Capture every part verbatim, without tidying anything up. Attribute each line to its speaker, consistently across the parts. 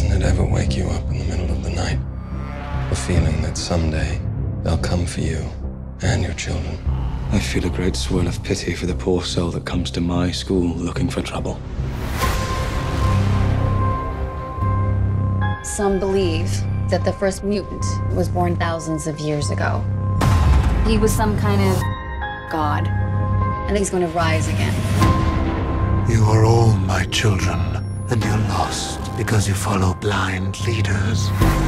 Speaker 1: Doesn't it ever wake you up in the middle of the night? The feeling that someday they'll come for you and your children.
Speaker 2: I feel a great swirl of pity for the poor soul that comes to my school looking for trouble.
Speaker 3: Some believe that the first mutant was born thousands of years ago. He was some kind of god, and he's going to rise again.
Speaker 4: You are all my children, and you're lost because you follow blind leaders.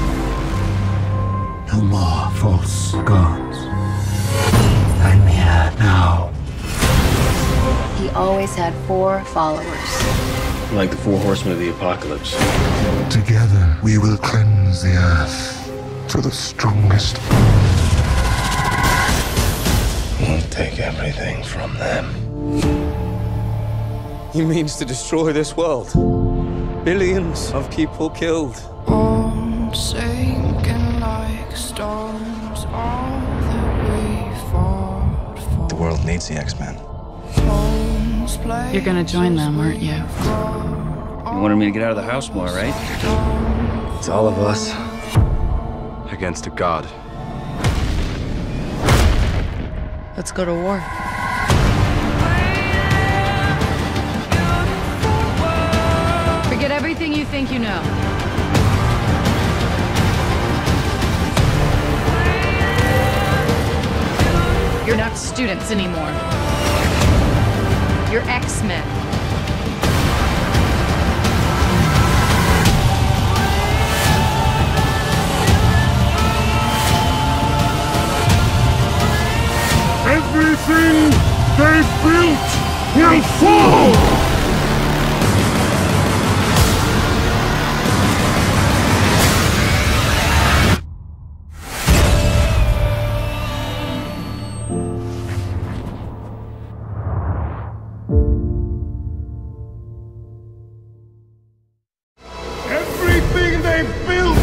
Speaker 4: No more false gods. I'm here now.
Speaker 3: He always had four followers.
Speaker 2: Like the four horsemen of the apocalypse.
Speaker 4: Together, we will cleanse the earth to the strongest.
Speaker 1: We'll take everything from them.
Speaker 2: He means to destroy this world. Billions of people killed.
Speaker 5: All sinking like stones, all that we fought for.
Speaker 1: The world needs the X-Men.
Speaker 6: You're gonna join them, aren't you?
Speaker 7: You wanted me to get out of the house more, right?
Speaker 2: It's all of us.
Speaker 1: Against a god.
Speaker 6: Let's go to war. Forget everything you think you know. You're not students anymore. You're X-Men.
Speaker 4: Everything they've built will fall! Everything they've built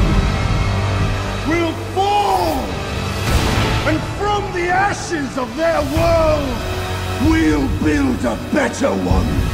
Speaker 4: will fall! And from the ashes of their world, we'll build a better one.